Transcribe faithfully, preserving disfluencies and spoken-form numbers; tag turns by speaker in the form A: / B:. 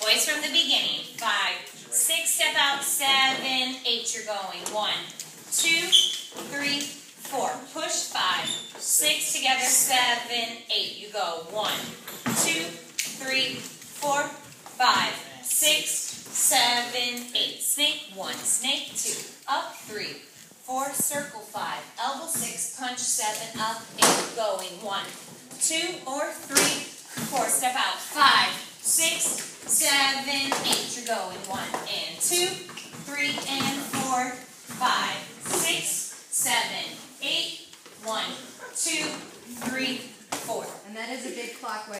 A: always from the beginning. Five, six, step out, seven, eight, you're going. One, two, three, four. Push, five, six, together, seven, eight. You go. One, two, three, four, five, six, seven, eight. Snake, one, snake, two, up, three, four, circle, five, elbow, six, punch, seven, up, eight, going. One, two, or three, four, step out, five, six, seven, eight, you're going. One, and two, three, and four, five, six, seven, eight, one, two, three, four.
B: And that is a big clockwise.